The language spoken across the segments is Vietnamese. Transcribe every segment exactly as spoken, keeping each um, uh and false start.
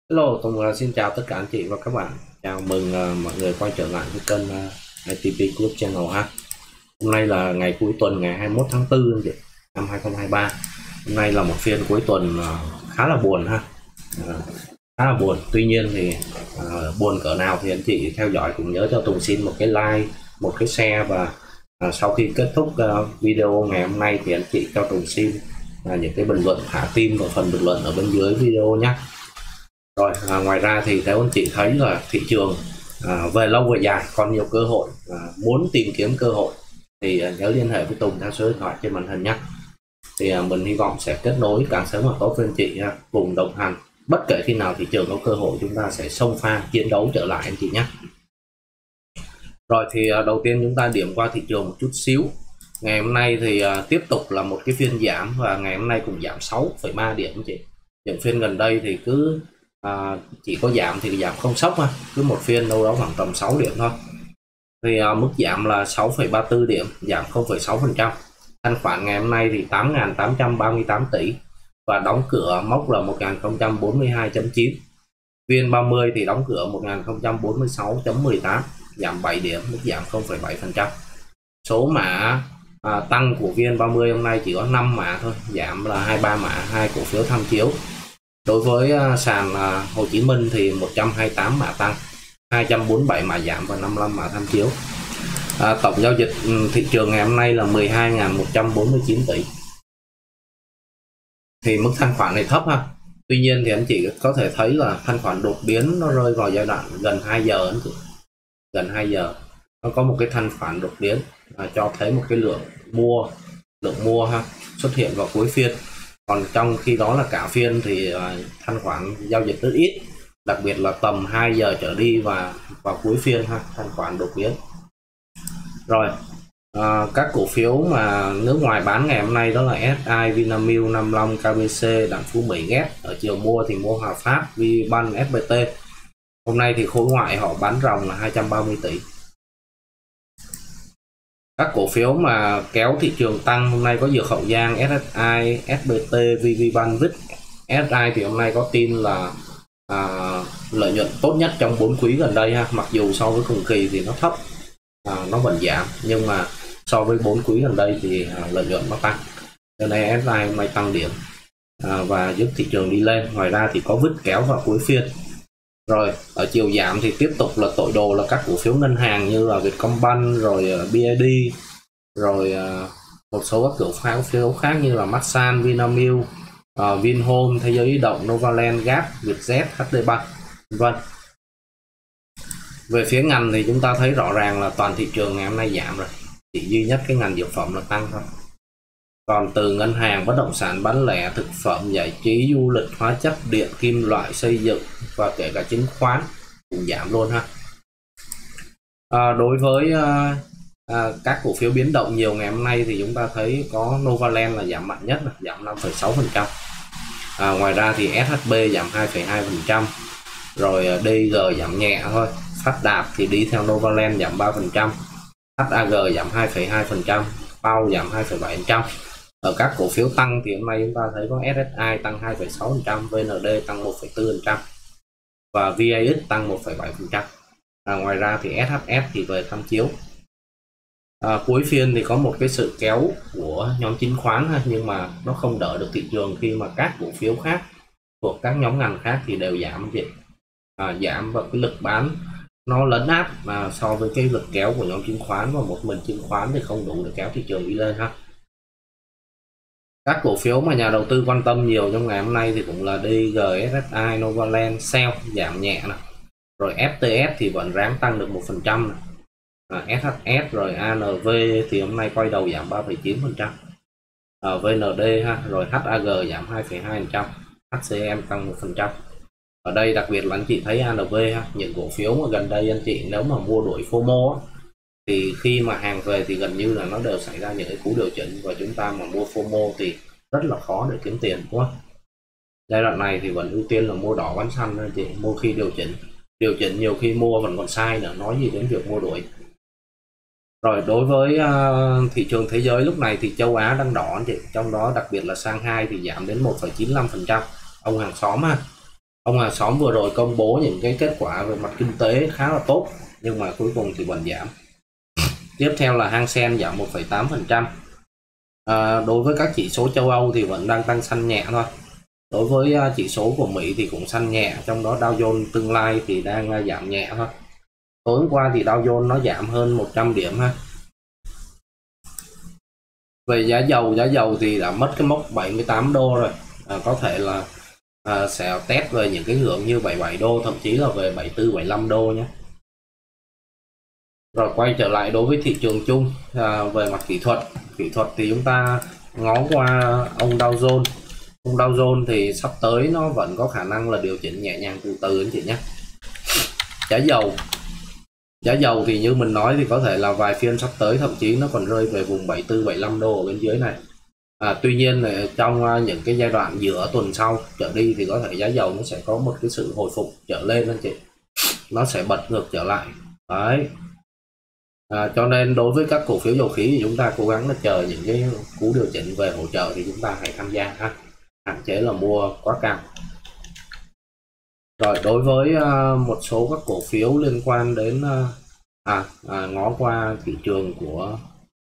Hello, Tùng uh, xin chào tất cả anh chị và các bạn. Chào mừng uh, mọi người quay trở lại với kênh uh, i tê pê Club Channel ha. Hôm nay là ngày cuối tuần, ngày hai mươi mốt tháng tư anh chị, năm hai không hai ba. Hôm nay là một phiên cuối tuần uh, khá là buồn ha. Uh, khá là buồn. Tuy nhiên thì uh, buồn cỡ nào thì anh chị theo dõi cũng nhớ cho Tùng xin một cái like, một cái share, và uh, sau khi kết thúc uh, video ngày hôm nay thì anh chị cho Tùng xin uh, những cái bình luận thả tim và phần bình luận ở bên dưới video nhé. Rồi à, ngoài ra thì theo anh chị thấy là thị trường à, về lâu về dài còn nhiều cơ hội, à, muốn tìm kiếm cơ hội thì à, nhớ liên hệ với Tùng theo số điện thoại trên màn hình nhé. Thì à, mình hy vọng sẽ kết nối càng sớm càng tốt với anh chị ha, cùng đồng hành bất kể khi nào thị trường có cơ hội chúng ta sẽ xông pha chiến đấu trở lại anh chị nhé. Rồi thì à, đầu tiên chúng ta điểm qua thị trường một chút xíu. Ngày hôm nay thì à, tiếp tục là một cái phiên giảm, và ngày hôm nay cũng giảm sáu phẩy ba điểm anh chị. Những phiên gần đây thì cứ À, chỉ có giảm thì giảm không sốc ha, cứ một phiên đâu đó khoảng tầm sáu điểm thôi. Thì à, mức giảm là sáu phẩy ba tư điểm, giảm không phẩy sáu phần trăm. Thanh khoản ngày hôm nay thì tám nghìn tám trăm ba mươi tám tỷ và đóng cửa mốc là một nghìn không trăm bốn mươi hai phẩy chín. vê en ba mươi thì đóng cửa một nghìn không trăm bốn mươi sáu phẩy mười tám, giảm bảy điểm, mức giảm không phẩy bảy phần trăm. Số mã à, tăng của vê en ba mươi hôm nay chỉ có năm mã thôi, giảm là hai mươi ba mã, hai cổ phiếu tham chiếu. Đối với uh, sàn uh, Hồ Chí Minh thì một trăm hai mươi tám mã tăng, hai trăm bốn mươi bảy mã giảm và năm mươi lăm mã tham chiếu. Uh, tổng giao dịch um, thị trường ngày hôm nay là mười hai nghìn một trăm bốn mươi chín tỷ. Thì mức thanh khoản này thấp ha. Tuy nhiên thì anh chị có thể thấy là thanh khoản đột biến nó rơi vào giai đoạn gần hai giờ anh chị. Gần hai giờ nó có một cái thanh khoản đột biến, uh, cho thấy một cái lượng mua, lượng mua ha xuất hiện vào cuối phiên. Còn trong khi đó là cả phiên thì uh, thanh khoản giao dịch rất ít, đặc biệt là tầm hai giờ trở đi và vào cuối phiên ha, thanh khoản đột biến. Rồi uh, các cổ phiếu mà nước ngoài bán ngày hôm nay đó là ét i, Vinamilk, Nam Long, ca bê xê, Đặng Phú Mỹ, ghét. Ở chiều mua thì mua Hòa Phát, VBank, ép pê tê. Hôm nay thì khối ngoại họ bán ròng là hai trăm ba mươi tỷ. Các cổ phiếu mà kéo thị trường tăng hôm nay có Dược Hậu Giang, ét ét i, ép pê tê, VPBank, vê i tê. ét ét i thì hôm nay có tin là à, lợi nhuận tốt nhất trong bốn quý gần đây ha, mặc dù so với cùng kỳ thì nó thấp, à, nó vẫn giảm, nhưng mà so với bốn quý gần đây thì à, lợi nhuận nó tăng, cho nên ét ét i hôm nay tăng điểm à, và giúp thị trường đi lên. Ngoài ra thì có vê i tê kéo vào cuối phiên. Rồi ở chiều giảm thì tiếp tục là tội đồ là các cổ phiếu ngân hàng như là Vietcombank, rồi bê i đê, rồi một số các cổ phiếu khác như là Masan, Vinamilk, uh, Vinhome, Thế giới di động, Novaland, giê a pê, Vietjet, hát đê Bank, vân. Về phía ngành thì chúng ta thấy rõ ràng là toàn thị trường ngày hôm nay giảm rồi, chỉ duy nhất cái ngành dược phẩm là tăng thôi. Còn từ ngân hàng, bất động sản, bán lẻ, thực phẩm, giải trí, du lịch, hóa chất, điện, kim loại, xây dựng và kể cả chứng khoán cũng giảm luôn ha. À, đối với à, à, các cổ phiếu biến động nhiều ngày hôm nay thì chúng ta thấy có Novaland là giảm mạnh nhất, giảm năm phẩy sáu phần trăm. À, ngoài ra thì ét hát bê giảm hai phẩy hai phần trăm, rồi đê giê giảm nhẹ thôi. Phát Đạt thì đi theo Novaland giảm ba phần trăm, hát a giê giảm hai phẩy hai phần trăm, Pau giảm hai phẩy bảy phần trăm. Ở các cổ phiếu tăng thì hôm nay chúng ta thấy có ét ét i tăng hai phẩy sáu phần trăm, vê en đê tăng một phẩy bốn phần trăm và vê a ích tăng một phẩy bảy phần trăm. À, ngoài ra thì ét hát ét thì về tham chiếu. À, cuối phiên thì có một cái sự kéo của nhóm chứng khoán ha, nhưng mà nó không đỡ được thị trường khi mà các cổ phiếu khác thuộc các nhóm ngành khác thì đều giảm vậy. À, giảm và cái lực bán nó lấn áp mà so với cái lực kéo của nhóm chứng khoán, và một mình chứng khoán thì không đủ để kéo thị trường đi lên ha. Các cổ phiếu mà nhà đầu tư quan tâm nhiều trong ngày hôm nay thì cũng là đê giê, ét ét i, Novaland, Shell giảm nhẹ này. Rồi ép tê ét thì vẫn ráng tăng được một phần trăm. À, ét hát ét rồi a en vê thì hôm nay quay đầu giảm ba phẩy chín phần trăm. À, vê en đê ha, rồi hát a giê giảm hai phẩy hai phần trăm, hát xê em tăng một phần trăm. Ở đây đặc biệt là anh chị thấy a en vê ha, những cổ phiếu mà gần đây anh chị nếu mà mua đuổi FOMO á, thì khi mà hàng về thì gần như là nó đều xảy ra những cái cú điều chỉnh, và chúng ta mà mua FOMO thì rất là khó để kiếm tiền, đúng không? Giai đoạn này thì vẫn ưu tiên là mua đỏ bán xanh anh chị, mua khi điều chỉnh. Điều chỉnh nhiều khi mua vẫn còn sai nữa, nói gì đến việc mua đuổi. Rồi đối với uh, thị trường thế giới lúc này thì châu Á đang đỏ anh chị, trong đó đặc biệt là Shanghai thì giảm đến một phẩy chín mươi lăm phần trăm. Ông hàng xóm ha, ông hàng xóm vừa rồi công bố những cái kết quả về mặt kinh tế khá là tốt, nhưng mà cuối cùng thì vẫn giảm. Tiếp theo là Hang Seng giảm một phẩy tám phần trăm. À, đối với các chỉ số châu Âu thì vẫn đang tăng xanh nhẹ thôi. Đối với uh, chỉ số của Mỹ thì cũng xanh nhẹ, trong đó Dow Jones tương lai thì đang uh, giảm nhẹ thôi. Tối hôm qua thì Dow Jones nó giảm hơn một trăm điểm ha. Về giá dầu, giá dầu thì đã mất cái mốc bảy mươi tám đô rồi. À, có thể là à, sẽ test về những cái ngưỡng như bảy mươi bảy đô, thậm chí là về bảy mươi tư, bảy mươi lăm đô nhé. Rồi quay trở lại đối với thị trường chung, à, về mặt kỹ thuật. Kỹ thuật thì chúng ta ngó qua ông Dow Jones. Ông Dow Jones thì sắp tới nó vẫn có khả năng là điều chỉnh nhẹ nhàng từ từ anh chị nhé. Giá dầu. Giá dầu thì như mình nói thì có thể là vài phiên sắp tới thậm chí nó còn rơi về vùng bảy mươi tư, bảy mươi lăm đô ở bên dưới này. À, tuy nhiên trong những cái giai đoạn giữa tuần sau trở đi thì có thể giá dầu nó sẽ có một cái sự hồi phục trở lên anh chị, nó sẽ bật ngược trở lại đấy. À, cho nên đối với các cổ phiếu dầu khí thì chúng ta cố gắng là chờ những cái cú điều chỉnh về hỗ trợ thì chúng ta hãy tham gia ha, hạn chế là mua quá cao. Rồi đối với uh, một số các cổ phiếu liên quan đến uh, à, à ngó qua thị trường của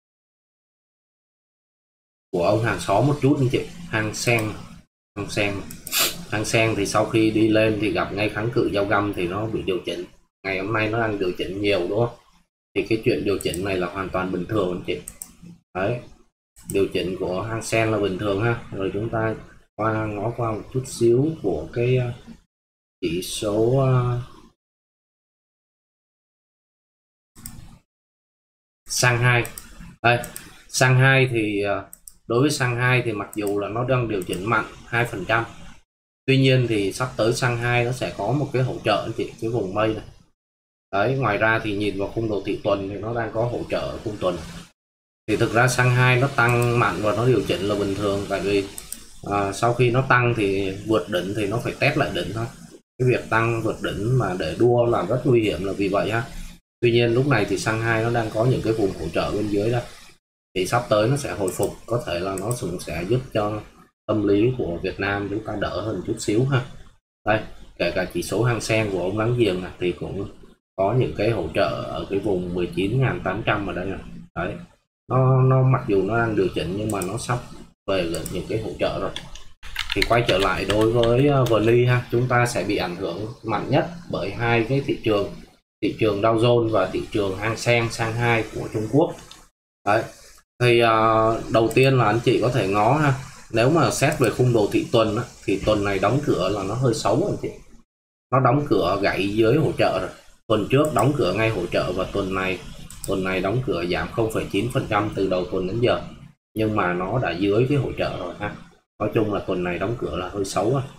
của ông hàng xóm một chút anh chị. Hang Seng, Hang Seng, Hang Seng thì sau khi đi lên thì gặp ngay kháng cự giao găm thì nó bị điều chỉnh. Ngày hôm nay nó đang điều chỉnh nhiều đúng không? Thì cái chuyện điều chỉnh này là hoàn toàn bình thường anh chị. Đấy, điều chỉnh của Hang Seng là bình thường ha. Rồi chúng ta qua ngó qua một chút xíu của cái chỉ số uh, Shanghai. Đây, Shanghai thì uh, đối với Shanghai thì mặc dù là nó đang điều chỉnh mạnh hai phần trăm, tuy nhiên thì sắp tới Shanghai nó sẽ có một cái hỗ trợ anh chị, cái vùng mây này. Đấy, ngoài ra thì nhìn vào khung đồ thị tuần thì nó đang có hỗ trợ ở khung tuần. Thì thực ra Shanghai nó tăng mạnh và nó điều chỉnh là bình thường, tại vì uh, sau khi nó tăng thì vượt đỉnh thì nó phải test lại đỉnh thôi. Cái việc tăng vượt đỉnh mà để đua là rất nguy hiểm là vì vậy ha. Tuy nhiên lúc này thì Shanghai nó đang có những cái vùng hỗ trợ bên dưới đó, thì sắp tới nó sẽ hồi phục, có thể là nó cũng sẽ giúp cho tâm lý của Việt Nam chúng ta đỡ hơn chút xíu ha. Đây, kể cả chỉ số Hang Seng của ông láng giềng này thì cũng có những cái hỗ trợ ở cái vùng mười chín nghìn tám trăm ở đây này. Đấy, nó nó mặc dù nó đang điều chỉnh nhưng mà nó sắp về những cái hỗ trợ rồi. Thì quay trở lại đối với vê en i ha, chúng ta sẽ bị ảnh hưởng mạnh nhất bởi hai cái thị trường, thị trường Dow Jones và thị trường Hang Seng Shanghai của Trung Quốc. Đấy, thì uh, đầu tiên là anh chị có thể ngó ha, nếu mà xét về khung đồ thị tuần á, thì tuần này đóng cửa là nó hơi xấu anh chị, nó đóng cửa gãy dưới hỗ trợ rồi. Tuần trước đóng cửa ngay hỗ trợ và tuần này tuần này đóng cửa giảm không phẩy chín phần trăm từ đầu tuần đến giờ, nhưng mà nó đã dưới cái hỗ trợ rồi ha. Nói chung là tuần này đóng cửa là hơi xấu rồi.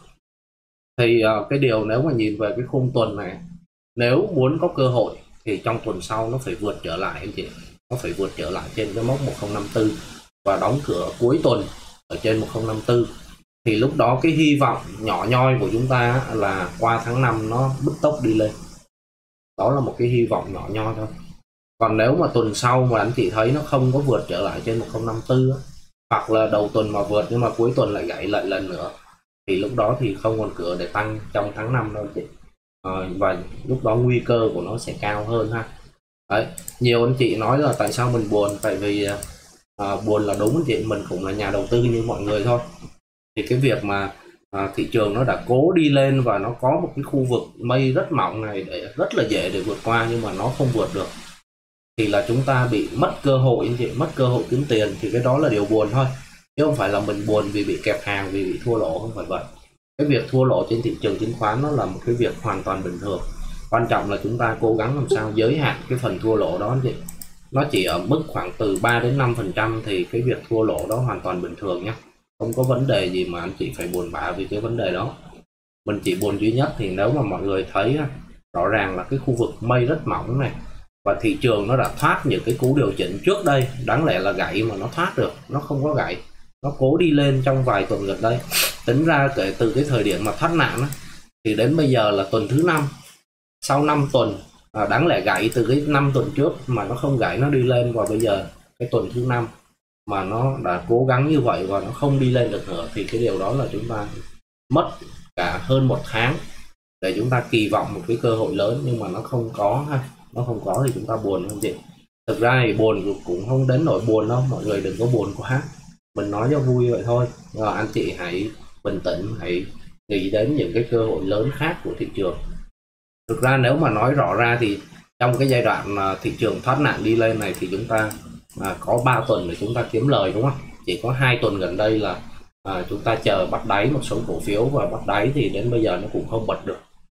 Thì uh, cái điều nếu mà nhìn về cái khung tuần này, nếu muốn có cơ hội thì trong tuần sau nó phải vượt trở lại anh chị, nó phải vượt trở lại trên cái mốc một không năm tư và đóng cửa cuối tuần ở trên một không năm tư. Thì lúc đó cái hy vọng nhỏ nhoi của chúng ta là qua tháng năm nó bứt tốc đi lên, đó là một cái hy vọng nhỏ nhoi thôi. Còn nếu mà tuần sau mà anh chị thấy nó không có vượt trở lại trên một không năm tư, hoặc là đầu tuần mà vượt nhưng mà cuối tuần lại gãy lại lần nữa, thì lúc đó thì không còn cửa để tăng trong tháng năm đâu chị. À, và lúc đó nguy cơ của nó sẽ cao hơn ha. Đấy, nhiều anh chị nói là tại sao mình buồn, tại vì à, buồn là đúng anh chị, mình cũng là nhà đầu tư như mọi người thôi. Thì cái việc mà à, thị trường nó đã cố đi lên và nó có một cái khu vực mây rất mỏng này để rất là dễ để vượt qua, nhưng mà nó không vượt được, thì là chúng ta bị mất cơ hội anh chị, mất cơ hội kiếm tiền. Thì cái đó là điều buồn thôi, chứ không phải là mình buồn vì bị kẹp hàng, vì bị thua lỗ, không phải vậy. Cái việc thua lỗ trên thị trường chứng khoán nó là một cái việc hoàn toàn bình thường. Quan trọng là chúng ta cố gắng làm sao giới hạn cái phần thua lỗ đó anh chị. Nó chỉ ở mức khoảng từ ba đến năm phần trăm thì cái việc thua lỗ đó hoàn toàn bình thường nhé. Không có vấn đề gì mà anh chị phải buồn bã vì cái vấn đề đó. Mình chỉ buồn duy nhất thì nếu mà mọi người thấy rõ ràng là cái khu vực mây rất mỏng này, và thị trường nó đã thoát những cái cú điều chỉnh trước đây, đáng lẽ là gãy mà nó thoát được, nó không có gãy, nó cố đi lên trong vài tuần gần đây. Tính ra kể từ cái thời điểm mà thoát nạn thì đến bây giờ là tuần thứ năm, sau năm tuần, à, đáng lẽ gãy từ cái năm tuần trước mà nó không gãy, nó đi lên, và bây giờ cái tuần thứ năm mà nó đã cố gắng như vậy và nó không đi lên được nữa, thì cái điều đó là chúng ta mất cả hơn một tháng để chúng ta kỳ vọng một cái cơ hội lớn nhưng mà nó không có ha, nó không có thì chúng ta buồn không chị? Thực ra thì buồn cũng không đến nỗi buồn đâu, mọi người đừng có buồn quá, mình nói cho vui vậy thôi. Rồi anh chị hãy bình tĩnh, hãy nghĩ đến những cái cơ hội lớn khác của thị trường. Thực ra nếu mà nói rõ ra thì trong cái giai đoạn mà thị trường thoát nạn đi lên này thì chúng ta à, có ba tuần để chúng ta kiếm lời, đúng không? Chỉ có hai tuần gần đây là à, chúng ta chờ bắt đáy một số cổ phiếu, và bắt đáy thì đến bây giờ nó cũng không bật được.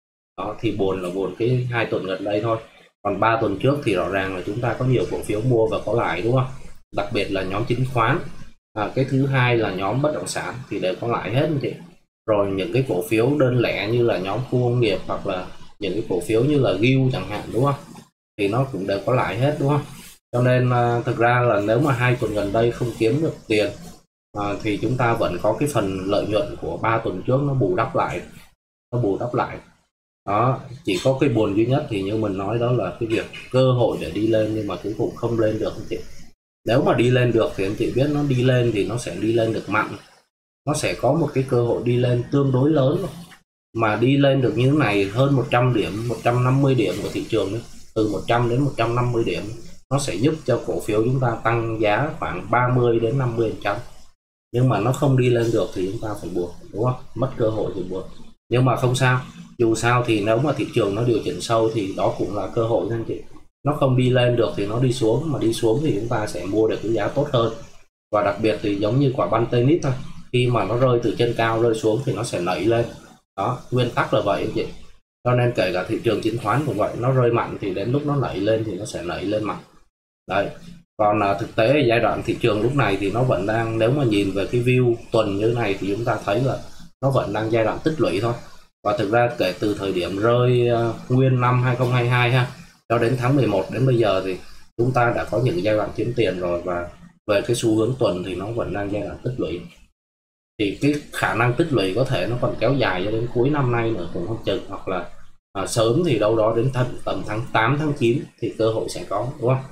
Đó thì buồn là buồn cái hai tuần gần đây thôi. Còn ba tuần trước thì rõ ràng là chúng ta có nhiều cổ phiếu mua và có lãi, đúng không? Đặc biệt là nhóm chứng khoán, à, cái thứ hai là nhóm bất động sản thì đều có lãi hết anh chị. Rồi những cái cổ phiếu đơn lẻ như là nhóm khu công nghiệp hoặc là những cái cổ phiếu như là giu chẳng hạn, đúng không? Thì nó cũng đều có lãi hết, đúng không? Cho nên à, thực ra là nếu mà hai tuần gần đây không kiếm được tiền à, thì chúng ta vẫn có cái phần lợi nhuận của ba tuần trước nó bù đắp lại, nó bù đắp lại. Đó, chỉ có cái buồn duy nhất thì như mình nói đó là cái việc cơ hội để đi lên nhưng mà cuối cùng không lên được anh chị. Nếu mà đi lên được thì anh chị biết nó đi lên thì nó sẽ đi lên được mạnh, nó sẽ có một cái cơ hội đi lên tương đối lớn. Mà đi lên được như thế này hơn một trăm điểm, một trăm năm mươi điểm của thị trường ấy, từ một trăm đến một trăm năm mươi điểm, nó sẽ giúp cho cổ phiếu chúng ta tăng giá khoảng ba mươi đến năm mươi phần trăm. Nhưng mà nó không đi lên được thì chúng ta phải buồn, đúng không? Mất cơ hội thì buồn. Nhưng mà không sao, dù sao thì nếu mà thị trường nó điều chỉnh sâu thì đó cũng là cơ hội anh chị. Nó không đi lên được thì nó đi xuống, mà đi xuống thì chúng ta sẽ mua được cái giá tốt hơn. Và đặc biệt thì giống như quả banh tennis thôi, khi mà nó rơi từ trên cao rơi xuống thì nó sẽ nảy lên. Đó, nguyên tắc là vậy anh chị. Cho nên kể cả thị trường chứng khoán cũng vậy, nó rơi mạnh thì đến lúc nó nảy lên thì nó sẽ nảy lên mạnh. Đấy. Còn à, thực tế giai đoạn thị trường lúc này thì nó vẫn đang, nếu mà nhìn về cái view tuần như này thì chúng ta thấy là nó vẫn đang giai đoạn tích lũy thôi. Và thực ra kể từ thời điểm rơi uh, nguyên năm hai không hai hai ha, cho đến tháng mười một đến bây giờ thì chúng ta đã có những giai đoạn kiếm tiền rồi, và về cái xu hướng tuần thì nó vẫn đang giai đoạn tích lũy. Thì cái khả năng tích lũy có thể nó còn kéo dài cho đến cuối năm nay nữa cũng không chừng, hoặc là à, sớm thì đâu đó đến tầm, tầm tháng tám tháng chín thì cơ hội sẽ có, đúng không?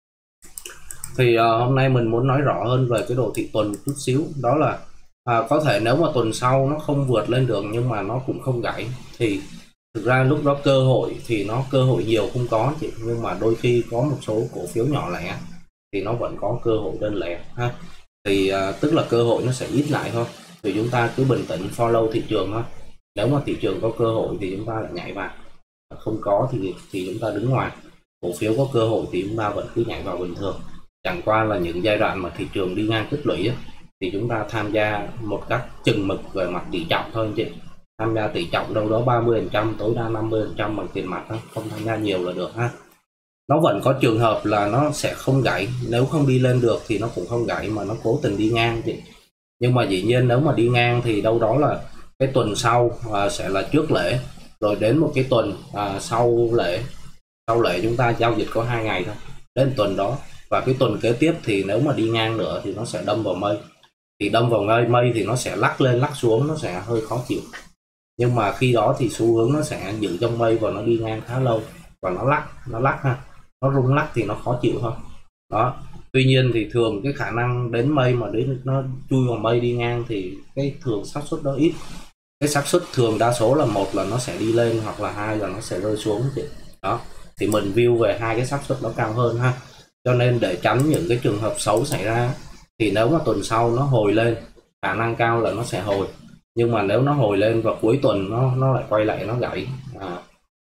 Thì à, hôm nay mình muốn nói rõ hơn về cái đồ thị tuần chút xíu, đó là à, có thể nếu mà tuần sau nó không vượt lên được nhưng mà nó cũng không gãy thì thực ra lúc đó cơ hội thì nó cơ hội nhiều không có chị, nhưng mà đôi khi có một số cổ phiếu nhỏ lẻ thì nó vẫn có cơ hội đơn lẻ ha. Thì à, tức là cơ hội nó sẽ ít lại thôi, thì chúng ta cứ bình tĩnh follow thị trường thôi. Nếu mà thị trường có cơ hội thì chúng ta lại nhảy vào, không có thì thì chúng ta đứng ngoài. Cổ phiếu có cơ hội thì chúng ta vẫn cứ nhảy vào bình thường. Chẳng qua là những giai đoạn mà thị trường đi ngang tích lũy ấy, thì chúng ta tham gia một cách chừng mực về mặt tỷ trọng thôi anh chị. Tham gia tỷ trọng đâu đó ba mươi phần trăm, tối đa năm mươi phần trăm bằng tiền mặt thôi, không tham gia nhiều là được ha. Nó vẫn có trường hợp là nó sẽ không gãy, nếu không đi lên được thì nó cũng không gãy mà nó cố tình đi ngang chị. Nhưng mà dĩ nhiên nếu mà đi ngang thì đâu đó là cái tuần sau à, sẽ là trước lễ, rồi đến một cái tuần à, sau lễ. Sau lễ chúng ta giao dịch có hai ngày thôi, đến tuần đó, và cái tuần kế tiếp thì nếu mà đi ngang nữa thì nó sẽ đâm vào mây. Thì đâm vào mây mây thì nó sẽ lắc lên lắc xuống, nó sẽ hơi khó chịu. Nhưng mà khi đó thì xu hướng nó sẽ giữ trong mây và nó đi ngang khá lâu, và nó lắc nó lắc ha, nó rung lắc thì nó khó chịu thôi. Đó, tuy nhiên thì thường cái khả năng đến mây mà đến nó chui vào mây đi ngang thì cái thường xác suất đó ít. Cái xác suất thường đa số là một là nó sẽ đi lên, hoặc là hai là nó sẽ rơi xuống chị. Đó, thì mình view về hai cái xác suất đó cao hơn ha. Cho nên để tránh những cái trường hợp xấu xảy ra thì nếu mà tuần sau nó hồi lên, khả năng cao là nó sẽ hồi. Nhưng mà nếu nó hồi lên và cuối tuần nó nó lại quay lại nó gãy à,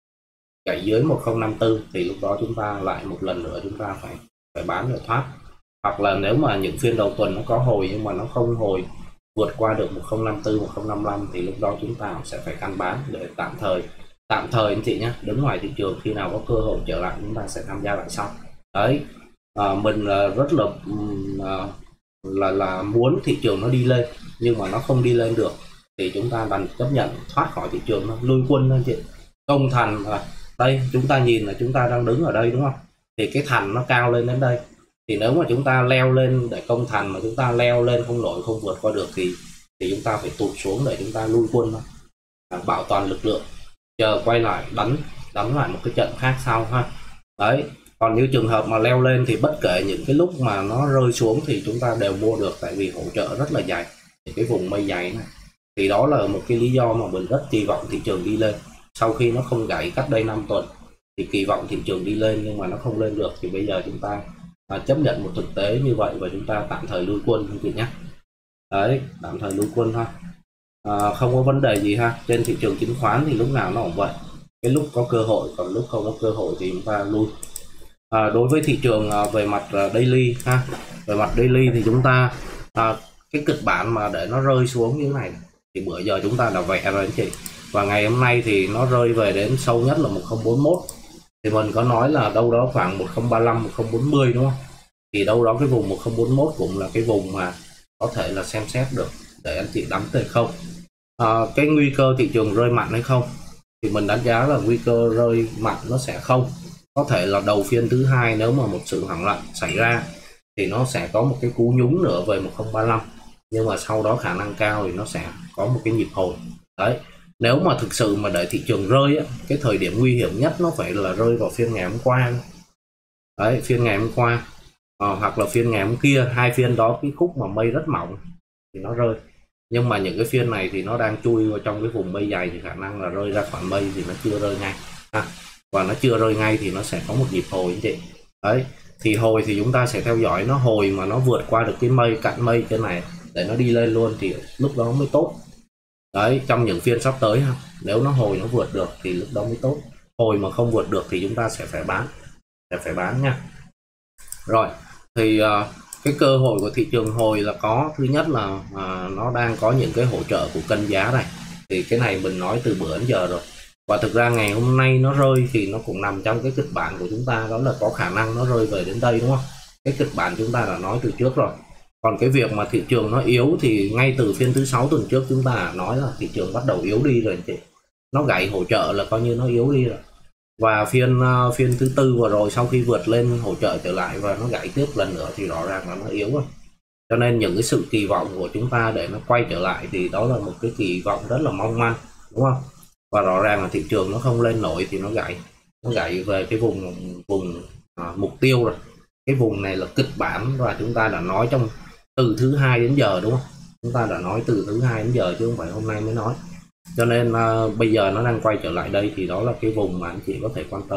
gãy dưới một không năm tư thì lúc đó chúng ta lại một lần nữa chúng ta phải phải bán để thoát. Hoặc là nếu mà những phiên đầu tuần nó có hồi nhưng mà nó không hồi vượt qua được một không năm tư, một không năm lăm thì lúc đó chúng ta sẽ phải căn bán để tạm thời tạm thời anh chị nhé, đứng ngoài thị trường. Khi nào có cơ hội trở lại chúng ta sẽ tham gia lại sau. Đấy, à, mình rất là à, là là muốn thị trường nó đi lên nhưng mà nó không đi lên được thì chúng ta đành chấp nhận thoát khỏi thị trường, nó lui quân thôi chị. Công thành à, đây chúng ta nhìn là chúng ta đang đứng ở đây đúng không, thì cái thành nó cao lên đến đây, thì nếu mà chúng ta leo lên để công thành mà chúng ta leo lên không nổi, không vượt qua được thì thì chúng ta phải tụt xuống để chúng ta lui quân thôi, à, bảo toàn lực lượng, chờ quay lại đánh đánh lại một cái trận khác sau ha. Đấy, còn như trường hợp mà leo lên thì bất kể những cái lúc mà nó rơi xuống thì chúng ta đều mua được, tại vì hỗ trợ rất là dày, thì cái vùng mây dày này Thì đó là một cái lý do mà mình rất kỳ vọng thị trường đi lên. Sau khi nó không gãy cách đây năm tuần thì kỳ vọng thị trường đi lên nhưng mà nó không lên được, thì bây giờ chúng ta à, chấp nhận một thực tế như vậy và chúng ta tạm thời lui quân anh chị nhé. Đấy, tạm thời lui quân thôi, à, không có vấn đề gì ha. Trên thị trường chứng khoán thì lúc nào nó cũng vậy, cái lúc có cơ hội, còn lúc không có cơ hội thì chúng ta lui. À, đối với thị trường à, về mặt à, daily ha, về mặt daily thì chúng ta à, cái kịch bản mà để nó rơi xuống như thế này thì bữa giờ chúng ta đã vẽ rồi anh chị, và ngày hôm nay thì nó rơi về đến sâu nhất là một không bốn mốt, thì mình có nói là đâu đó khoảng một không ba lăm, một không bốn mươi đúng không, thì đâu đó cái vùng một không bốn mốt cũng là cái vùng mà có thể là xem xét được để anh chị đắm hay không. À, cái nguy cơ thị trường rơi mạnh hay không thì mình đánh giá là nguy cơ rơi mạnh nó sẽ không, có thể là đầu phiên thứ hai nếu mà một sự hoảng loạn xảy ra thì nó sẽ có một cái cú nhúng nữa về một không ba lăm, nhưng mà sau đó khả năng cao thì nó sẽ có một cái nhịp hồi. Đấy, nếu mà thực sự mà để thị trường rơi á, cái thời điểm nguy hiểm nhất nó phải là rơi vào phiên ngày hôm qua. Đấy, phiên ngày hôm qua à, hoặc là phiên ngày hôm kia, hai phiên đó cái khúc mà mây rất mỏng thì nó rơi, nhưng mà những cái phiên này thì nó đang chui vào trong cái vùng mây dày thì khả năng là rơi ra khỏi mây thì nó chưa rơi ngay à, và nó chưa rơi ngay thì nó sẽ có một nhịp hồi anh chị. Đấy, thì hồi thì chúng ta sẽ theo dõi nó hồi mà nó vượt qua được cái mây, cạnh mây trên này để nó đi lên luôn thì lúc đó mới tốt. Đấy, trong những phiên sắp tới ha, nếu nó hồi nó vượt được thì lúc đó mới tốt, hồi mà không vượt được thì chúng ta sẽ phải bán, sẽ phải bán nha. Rồi thì uh, cái cơ hội của thị trường hồi là có, thứ nhất là uh, nó đang có những cái hỗ trợ của cân giá này, thì cái này mình nói từ bữa đến giờ rồi, và thực ra ngày hôm nay nó rơi thì nó cũng nằm trong cái kịch bản của chúng ta, đó là có khả năng nó rơi về đến đây đúng không, cái kịch bản chúng ta đã nói từ trước rồi. Còn cái việc mà thị trường nó yếu thì ngay từ phiên thứ sáu tuần trước chúng ta nói là thị trường bắt đầu yếu đi rồi anh chị, nó gãy hỗ trợ là coi như nó yếu đi rồi, và phiên uh, phiên thứ tư vừa rồi sau khi vượt lên hỗ trợ trở lại và nó gãy tiếp lần nữa thì rõ ràng là nó yếu rồi. Cho nên những cái sự kỳ vọng của chúng ta để nó quay trở lại thì đó là một cái kỳ vọng rất là mong manh đúng không, và rõ ràng là thị trường nó không lên nổi thì nó gãy, nó gãy về cái vùng vùng uh, mục tiêu rồi. Cái vùng này là kịch bản và chúng ta đã nói trong từ thứ hai đến giờ đúng không, chúng ta đã nói từ thứ hai đến giờ chứ không phải hôm nay mới nói. Cho nên uh, bây giờ nó đang quay trở lại đây thì đó là cái vùng mà anh chị có thể quan tâm,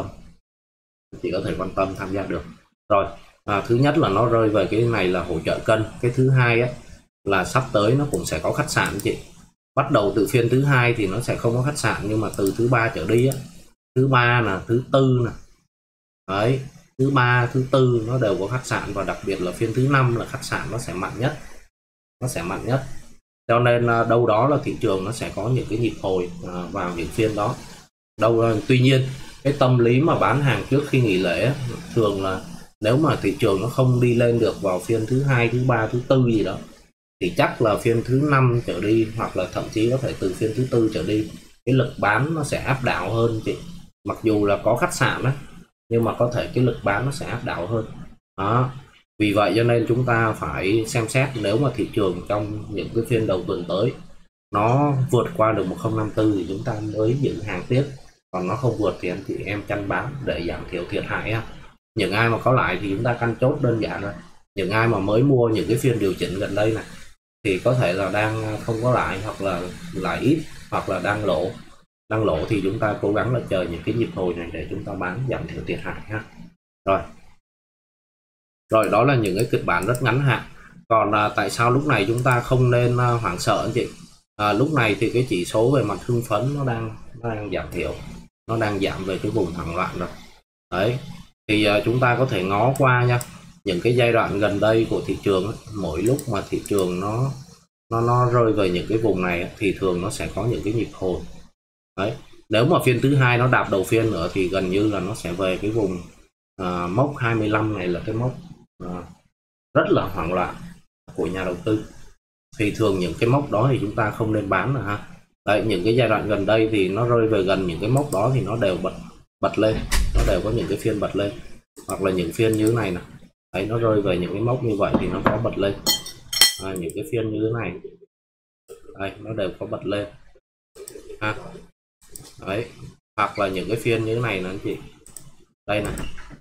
anh chị có thể quan tâm tham gia được. Rồi à, thứ nhất là nó rơi về cái này là hỗ trợ cân, cái thứ hai á, là sắp tới nó cũng sẽ có khách sạn anh chị. Bắt đầu từ phiên thứ hai thì nó sẽ không có khách sạn, nhưng mà từ thứ ba trở đi á, thứ ba là thứ tư nè, đấy, thứ ba thứ tư nó đều có khách sạn, và đặc biệt là phiên thứ năm là khách sạn nó sẽ mạnh nhất, nó sẽ mạnh nhất. Cho nên đâu đó là thị trường nó sẽ có những cái nhịp hồi vào những phiên đó. Đâu tuy nhiên cái tâm lý mà bán hàng trước khi nghỉ lễ thường là nếu mà thị trường nó không đi lên được vào phiên thứ hai, thứ ba, thứ tư gì đó thì chắc là phiên thứ năm trở đi, hoặc là thậm chí có thể từ phiên thứ tư trở đi, cái lực bán nó sẽ áp đảo hơn chị. Mặc dù là có khách sạn đó, nhưng mà có thể cái lực bán nó sẽ áp đảo hơn đó. Vì vậy cho nên chúng ta phải xem xét, nếu mà thị trường trong những cái phiên đầu tuần tới nó vượt qua được một không năm tư thì chúng ta mới giữ hàng tiếp, còn nó không vượt thì anh chị em chăn bán để giảm thiểu thiệt hại ha. Những ai mà có lại thì chúng ta căn chốt đơn giản rồi. Những ai mà mới mua những cái phiên điều chỉnh gần đây này thì có thể là đang không có lại, hoặc là lại ít, hoặc là đang lỗ. Đang lỗ thì chúng ta cố gắng là chờ những cái nhịp hồi này để chúng ta bán giảm thiểu thiệt hại ha. Rồi. Rồi đó là những cái kịch bản rất ngắn hạn. Còn à, tại sao lúc này chúng ta không nên à, hoảng sợ anh chị? À, lúc này thì cái chỉ số về mặt hưng phấn nó đang nó đang giảm thiểu, nó đang giảm về cái vùng hoảng loạn rồi. Đấy, thì à, chúng ta có thể ngó qua nha, những cái giai đoạn gần đây của thị trường, mỗi lúc mà thị trường nó nó nó rơi về những cái vùng này thì thường nó sẽ có những cái nhịp hồi. Đấy, nếu mà phiên thứ hai nó đạp đầu phiên nữa thì gần như là nó sẽ về cái vùng à, mốc hai mươi lăm này là cái mốc à, rất là hoảng loạn của nhà đầu tư. Thì thường những cái mốc đó thì chúng ta không nên bán nữa ha. Đấy, những cái giai đoạn gần đây thì nó rơi về gần những cái mốc đó thì nó đều bật bật lên, nó đều có những cái phiên bật lên, hoặc là những phiên như thế này nè. Đấy, nó rơi về những cái mốc như vậy thì nó có bật lên. À, những cái phiên như thế này, đây, nó đều có bật lên ha. Đấy, hoặc là những cái phiên như thế này nè anh chị, đây nè,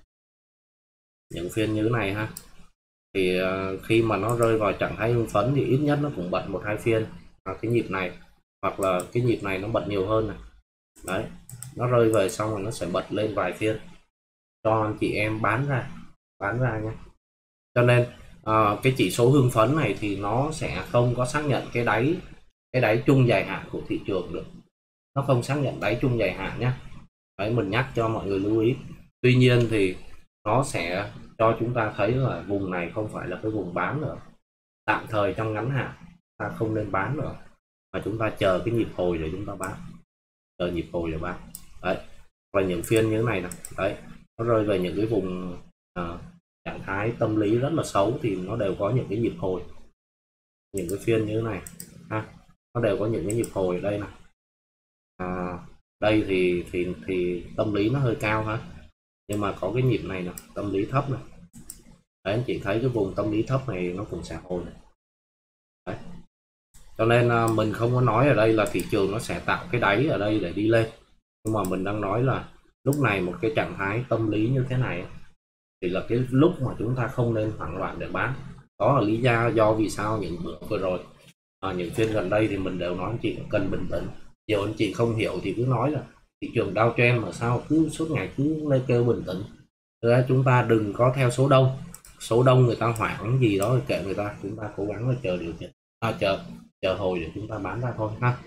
những phiên như thế này ha, thì uh, khi mà nó rơi vào trạng thái hưng phấn thì ít nhất nó cũng bật một hai phiên à, cái nhịp này. hoặc là cái nhịp này nó bật nhiều hơn này, đấy nó rơi về xong rồi nó sẽ bật lên vài phiên cho anh chị em bán ra bán ra nhé. Cho nên uh, cái chỉ số hưng phấn này thì nó sẽ không có xác nhận cái đáy cái đáy chung dài hạn của thị trường được, nó không xác nhận đáy chung dài hạn nhé, đấy mình nhắc cho mọi người lưu ý. Tuy nhiên thì nó sẽ cho chúng ta thấy là vùng này không phải là cái vùng bán nữa, tạm thời trong ngắn hạn ta không nên bán nữa, mà chúng ta chờ cái nhịp hồi để chúng ta bán, chờ nhịp hồi để bán. Đấy, và những phiên như thế này nè, đấy nó rơi về những cái vùng uh, trạng thái tâm lý rất là xấu thì nó đều có những cái nhịp hồi, những cái phiên như thế này ha, nó đều có những cái nhịp hồi ở đây nè. À, đây thì thì thì tâm lý nó hơi cao ha, nhưng mà có cái nhịp này nè, tâm lý thấp này, đấy anh chị thấy cái vùng tâm lý thấp này nó cũng sẽ hồi này. Đấy. Cho nên à, mình không có nói ở đây là thị trường nó sẽ tạo cái đáy ở đây để đi lên, nhưng mà mình đang nói là lúc này một cái trạng thái tâm lý như thế này thì là cái lúc mà chúng ta không nên hoảng loạn để bán. Đó là lý do do vì sao những bữa vừa rồi à, những phiên gần đây thì mình đều nói anh chị cần bình tĩnh. Nhiều anh chị không hiểu thì cứ nói là thị trường downtrend mà sao cứ suốt ngày cứ lên kêu bình tĩnh. Thực ra chúng ta đừng có theo số đông, số đông người ta hoảng gì đó thì kệ người ta, chúng ta cố gắng là chờ điều chỉnh, à, chờ chờ hồi để chúng ta bán ra thôi ha.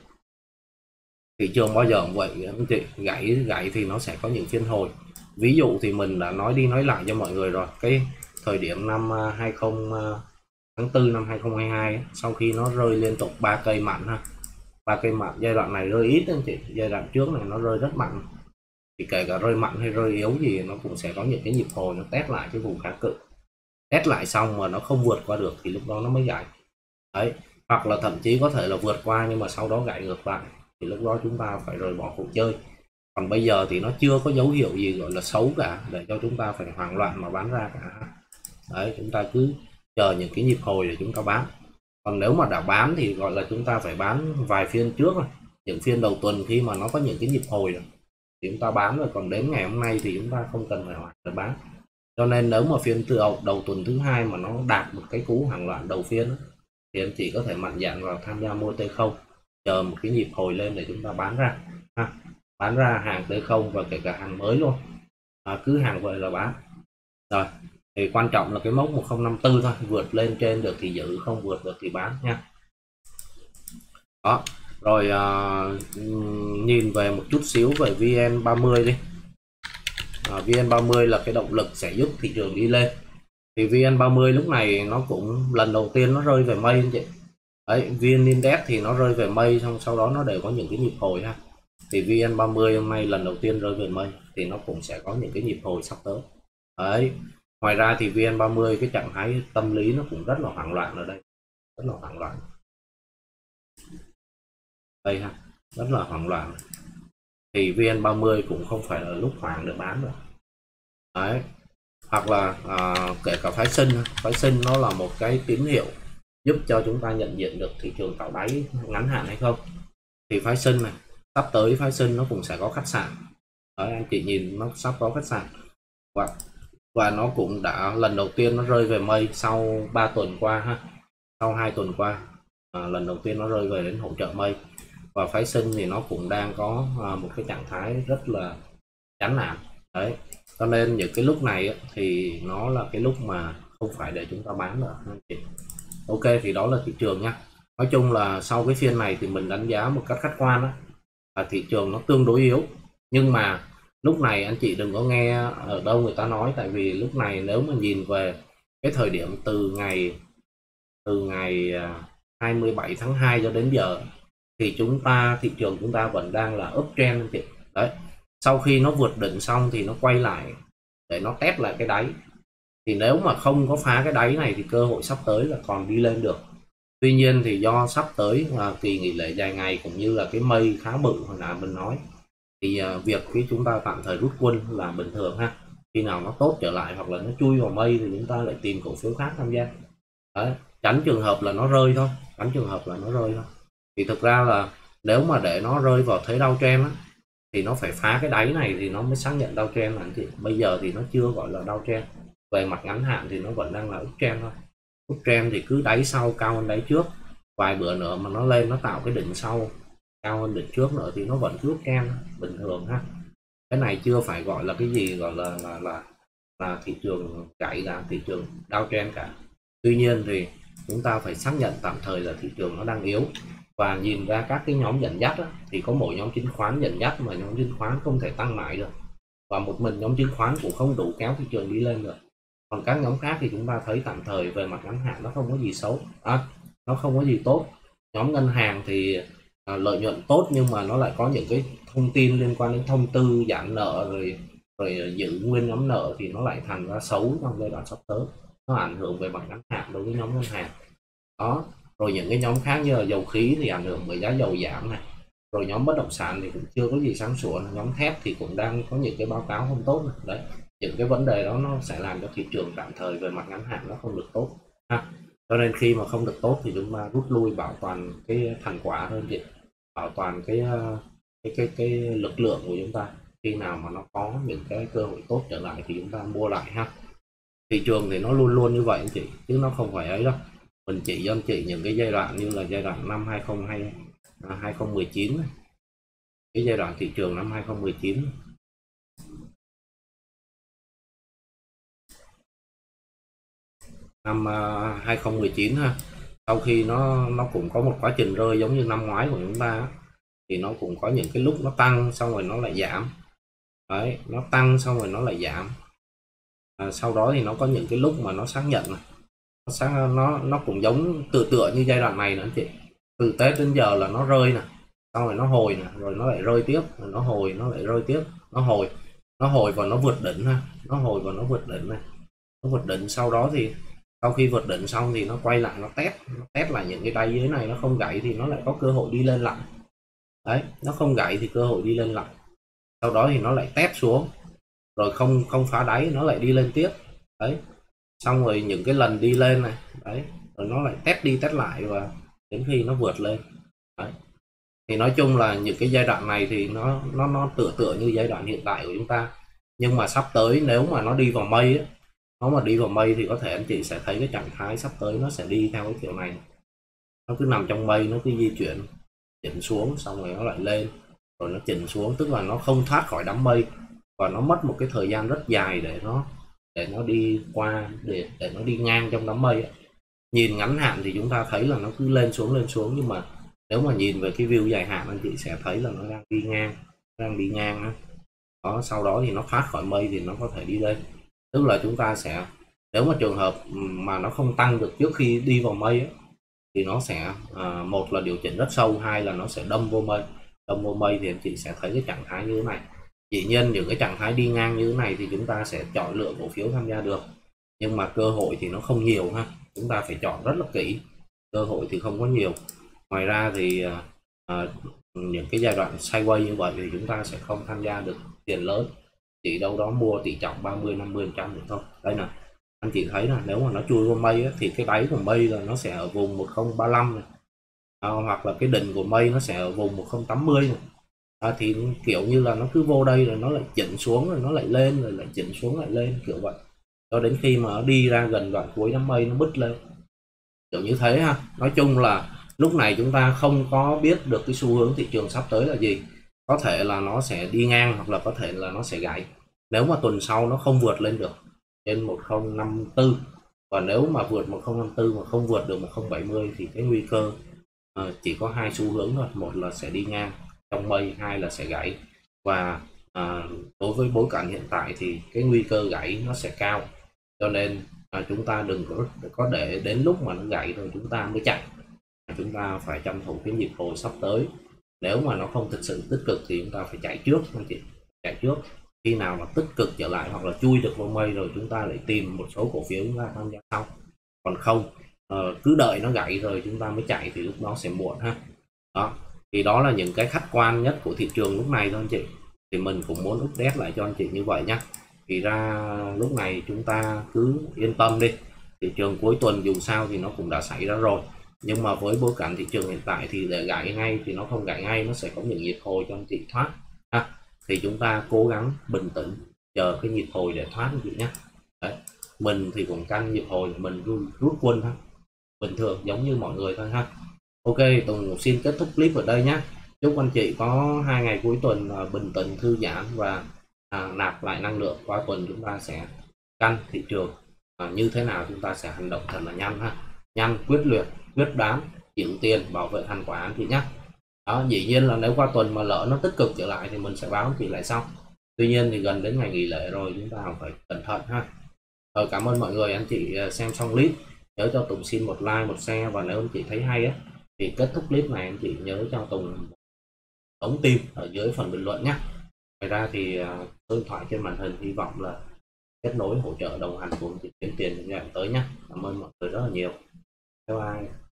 Thị trường bao giờ cũng vậy anh chị, gãy gãy thì nó sẽ có những phiên hồi. Ví dụ thì mình đã nói đi nói lại cho mọi người rồi, cái thời điểm năm hai không tháng tư năm hai không hai hai sau khi nó rơi liên tục ba cây mạnh ha, ba cây mạnh, giai đoạn này rơi ít anh chị, giai đoạn trước này nó rơi rất mạnh, thì kể cả rơi mạnh hay rơi yếu gì nó cũng sẽ có những cái nhịp hồi nó test lại cái vùng kháng cự, test lại xong mà nó không vượt qua được thì lúc đó nó mới gãy. Đấy, hoặc là thậm chí có thể là vượt qua nhưng mà sau đó gãy ngược lại thì lúc đó chúng ta phải rời bỏ cuộc chơi. Còn bây giờ thì nó chưa có dấu hiệu gì gọi là xấu cả để cho chúng ta phải hoảng loạn mà bán ra cả. Đấy, chúng ta cứ chờ những cái nhịp hồi để chúng ta bán. Còn nếu mà đã bán thì gọi là chúng ta phải bán vài phiên trước rồi, những phiên đầu tuần khi mà nó có những cái nhịp hồi rồi thì chúng ta bán rồi, còn đến ngày hôm nay thì chúng ta không cần phải hoảng để bán. Cho nên nếu mà phiên từ đầu, đầu tuần thứ hai mà nó đạt một cái cú hoảng loạn đầu phiên đó, thì anh chị có thể mạnh dạn vào tham gia mua T không, chờ một cái nhịp hồi lên để chúng ta bán ra ha. Bán ra hàng T không và kể cả hàng mới luôn, à, cứ hàng vậy là bán. Rồi thì quan trọng là cái mốc một không năm tư thôi, vượt lên trên được thì giữ, không vượt được thì bán nha. Đó rồi, à, nhìn về một chút xíu về vê en ba mươi đi. à, vê en ba mươi là cái động lực sẽ giúp thị trường đi lên. Thì vê en ba mươi lúc này nó cũng lần đầu tiên nó rơi về mây anh chị. Đấy, vê en Index thì nó rơi về mây, xong sau đó nó đều có những cái nhịp hồi ha. Thì vê en ba mươi hôm nay lần đầu tiên rơi về mây thì nó cũng sẽ có những cái nhịp hồi sắp tới. Đấy, ngoài ra thì vê en ba mươi cái trạng thái tâm lý nó cũng rất là hoảng loạn ở đây, rất là hoảng loạn đây ha, rất là hoảng loạn. Thì vê en ba mươi cũng không phải là lúc hoảng để bán nữa. Đấy, hoặc là à, kể cả phái sinh, phái sinh nó là một cái tín hiệu giúp cho chúng ta nhận diện được thị trường tạo đáy ngắn hạn hay không. Thì phái sinh này, sắp tới phái sinh nó cũng sẽ có khách sạn. Đấy, anh chị nhìn nó sắp có khách sạn và và nó cũng đã lần đầu tiên nó rơi về mây sau ba tuần qua ha, sau hai tuần qua à, lần đầu tiên nó rơi về đến hỗ trợ mây. Và phái sinh thì nó cũng đang có à, một cái trạng thái rất là chán nản. Đấy, cho nên những cái lúc này thì nó là cái lúc mà không phải để chúng ta bán nữa. Ok, thì đó là thị trường nha. Nói chung là sau cái phiên này thì mình đánh giá một cách khách quan đó, là thị trường nó tương đối yếu. Nhưng mà lúc này anh chị đừng có nghe ở đâu người ta nói, tại vì lúc này nếu mà nhìn về cái thời điểm từ ngày từ ngày hai mươi bảy tháng hai cho đến giờ thì chúng ta thị trường chúng ta vẫn đang là uptrend anh chị. Đấy, sau khi nó vượt đỉnh xong thì nó quay lại để nó test lại cái đáy. Thì nếu mà không có phá cái đáy này thì cơ hội sắp tới là còn đi lên được. Tuy nhiên thì do sắp tới là kỳ nghỉ lễ dài ngày cũng như là cái mây khá bự hồi nãy mình nói, thì uh, việc khi chúng ta tạm thời rút quân là bình thường ha. Khi nào nó tốt trở lại hoặc là nó chui vào mây thì chúng ta lại tìm cổ phiếu khác tham gia. Đấy, tránh trường hợp là nó rơi thôi, tránh trường hợp là nó rơi thôi. Thì thực ra là nếu mà để nó rơi vào thế downtrend á, thì nó phải phá cái đáy này thì nó mới xác nhận downtrend là anh chị. Bây giờ thì nó chưa gọi là downtrend. Về mặt ngắn hạn thì nó vẫn đang là uptrend thôi. Uptrend thì cứ đáy sau cao hơn đáy trước, vài bữa nữa mà nó lên nó tạo cái đỉnh sau cao hơn đỉnh trước nữa thì nó vẫn cứ ken bình thường ha. Cái này chưa phải gọi là cái gì gọi là là là, là thị trường gãy cả, thị trường downtrend cả. Tuy nhiên thì chúng ta phải xác nhận tạm thời là thị trường nó đang yếu, và nhìn ra các cái nhóm dẫn dắt đó, thì có mỗi nhóm chứng khoán dẫn dắt mà nhóm chứng khoán không thể tăng mãi được, và một mình nhóm chứng khoán cũng không đủ kéo thị trường đi lên được. Còn các nhóm khác thì chúng ta thấy tạm thời về mặt ngắn hạn nó không có gì xấu, à, nó không có gì tốt. Nhóm ngân hàng thì à, lợi nhuận tốt, nhưng mà nó lại có những cái thông tin liên quan đến thông tư giãn nợ rồi rồi giữ nguyên nhóm nợ, thì nó lại thành ra xấu trong giai đoạn sắp tới, nó ảnh hưởng về mặt ngắn hạn đối với nhóm ngân hàng đó. Rồi những cái nhóm khác như là dầu khí thì ảnh hưởng bởi giá dầu giảm này, rồi nhóm bất động sản thì cũng chưa có gì sáng sủa, nhóm thép thì cũng đang có những cái báo cáo không tốt này. Đấy, những cái vấn đề đó nó sẽ làm cho thị trường tạm thời về mặt ngắn hạn nó không được tốt ha. Cho nên khi mà không được tốt thì chúng ta rút lui, bảo toàn cái thành quả hơn, thì bảo toàn cái cái cái cái lực lượng của chúng ta. Khi nào mà nó có những cái cơ hội tốt trở lại thì chúng ta mua lại ha. Thị trường thì nó luôn luôn như vậy anh chị, chứ nó không phải ấy đâu. Mình chỉ cho anh chị những cái giai đoạn như là giai đoạn năm hai không hai không một chín này. Cái giai đoạn thị trường năm hai không một chín, năm uh, hai không một chín ha. Sau khi nó nó cũng có một quá trình rơi giống như năm ngoái của chúng ta, thì nó cũng có những cái lúc nó tăng xong rồi nó lại giảm. Đấy, nó tăng xong rồi nó lại giảm. À, sau đó thì nó có những cái lúc mà nó xác nhận này, nó sáng nó nó cũng giống tự tựa như giai đoạn này nữa anh chị. Từ Tết đến giờ là nó rơi nè, xong rồi nó hồi nè, rồi nó lại rơi tiếp, rồi nó hồi, nó lại rơi tiếp, nó hồi, nó hồi và nó vượt đỉnh ha, nó hồi và nó vượt đỉnh này, nó vượt đỉnh. Sau đó thì sau khi vượt đỉnh xong thì nó quay lại, nó test, nó test lại những cái đáy dưới này, nó không gãy thì nó lại có cơ hội đi lên lại. Đấy, nó không gãy thì cơ hội đi lên lại. Sau đó thì nó lại test xuống, rồi không không phá đáy, nó lại đi lên tiếp. Đấy, xong rồi những cái lần đi lên này, đấy, rồi nó lại test đi test lại, và đến khi nó vượt lên. Đấy, thì nói chung là những cái giai đoạn này thì nó nó nó tựa tựa như giai đoạn hiện tại của chúng ta. Nhưng mà sắp tới nếu mà nó đi vào mây ấy, nó mà đi vào mây thì có thể anh chị sẽ thấy cái trạng thái sắp tới nó sẽ đi theo cái kiểu này. Nó cứ nằm trong mây, nó cứ di chuyển, chỉnh xuống xong rồi nó lại lên, rồi nó chỉnh xuống, tức là nó không thoát khỏi đám mây, và nó mất một cái thời gian rất dài để nó để nó đi qua, để để nó đi ngang trong đám mây ấy. Nhìn ngắn hạn thì chúng ta thấy là nó cứ lên xuống lên xuống, nhưng mà nếu mà nhìn về cái view dài hạn anh chị sẽ thấy là nó đang đi ngang, đang đi ngang đó. Sau đó thì nó thoát khỏi mây thì nó có thể đi lên. Tức là chúng ta sẽ, nếu mà trường hợp mà nó không tăng được trước khi đi vào mây ấy, thì nó sẽ à, một là điều chỉnh rất sâu, hai là nó sẽ đâm vô mây. Đâm vô mây thì anh chị sẽ thấy cái trạng thái như thế này. Dĩ nhiên những cái trạng thái đi ngang như thế này thì chúng ta sẽ chọn lựa cổ phiếu tham gia được, nhưng mà cơ hội thì nó không nhiều ha. Chúng ta phải chọn rất là kỹ, cơ hội thì không có nhiều. Ngoài ra thì à, những cái giai đoạn sideways như vậy thì chúng ta sẽ không tham gia được tiền lớn, chỉ đâu đó mua tỷ trọng ba mươi năm mươi phần trăm được thôi. Đây nè, anh chị thấy là nếu mà nó chui vào mây ấy, thì cái đáy của mây là nó sẽ ở vùng một không ba lăm này, à, hoặc là cái đỉnh của mây nó sẽ ở vùng một không tám mươi này. À, thì kiểu như là nó cứ vô đây rồi nó lại chỉnh xuống, rồi nó lại lên, rồi lại chỉnh xuống lại lên, kiểu vậy, cho đến khi mà nó đi ra gần đoạn cuối đám mây nó bứt lên, kiểu như thế ha. Nói chung là lúc này chúng ta không có biết được cái xu hướng thị trường sắp tới là gì. Có thể là nó sẽ đi ngang, hoặc là có thể là nó sẽ gãy. Nếu mà tuần sau nó không vượt lên được trên một không năm tư, và nếu mà vượt một không năm tư mà không vượt được một không bảy mươi thì cái nguy cơ uh, chỉ có hai xu hướng thôi. Một là sẽ đi ngang trong mây, hai là sẽ gãy. Và à, đối với bối cảnh hiện tại thì cái nguy cơ gãy nó sẽ cao, cho nên à, chúng ta đừng có, có để đến lúc mà nó gãy rồi chúng ta mới chạy. Chúng ta phải tranh thủ cái nhịp hồi sắp tới. Nếu mà nó không thực sự tích cực thì chúng ta phải chạy trước anh chị, chạy trước. Khi nào mà tích cực trở lại hoặc là chui được vào mây rồi chúng ta lại tìm một số cổ phiếu chúng ta tham gia sau. Còn không uh, cứ đợi nó gãy rồi chúng ta mới chạy thì lúc đó sẽ muộn ha. Đó, thì đó là những cái khách quan nhất của thị trường lúc này thôi anh chị. Thì mình cũng muốn update lại cho anh chị như vậy nhé. Thì ra lúc này chúng ta cứ yên tâm đi. Thị trường cuối tuần dù sao thì nó cũng đã xảy ra rồi. Nhưng mà với bối cảnh thị trường hiện tại thì để gãy ngay thì nó không gãy ngay, nó sẽ có những nhịp hồi cho anh chị thoát ha. Thì chúng ta cố gắng bình tĩnh chờ cái nhịp hồi để thoát anh chị nhé. Đấy, mình thì cũng canh nhịp hồi, mình rút quân ha, bình thường giống như mọi người thôi ha. Ok, Tùng xin kết thúc clip ở đây nhé. Chúc anh chị có hai ngày cuối tuần à, bình tĩnh, thư giãn và à, nạp lại năng lượng. Qua tuần chúng ta sẽ canh thị trường à, như thế nào, chúng ta sẽ hành động thật là nhanh ha, nhanh, quyết liệt, quyết đoán, chịu tiền, bảo vệ thành quả anh chị nhé. Đó, dĩ nhiên là nếu qua tuần mà lỡ nó tích cực trở lại thì mình sẽ báo anh chị lại sau. Tuy nhiên thì gần đến ngày nghỉ lễ rồi, chúng ta phải cẩn thận ha. Rồi, cảm ơn mọi người. Anh chị xem xong clip nhớ cho Tùng xin một like, một share, và nếu anh chị thấy hay á thì kết thúc clip này anh chị nhớ cho Tùng ống tim ở dưới phần bình luận nhé. Ngoài ra thì số điện thoại trên màn hình hy vọng là kết nối hỗ trợ đồng hành cùng chị kiếm tiền trong giai đoạn tới nhé. Cảm ơn mọi người rất là nhiều. Bye bye.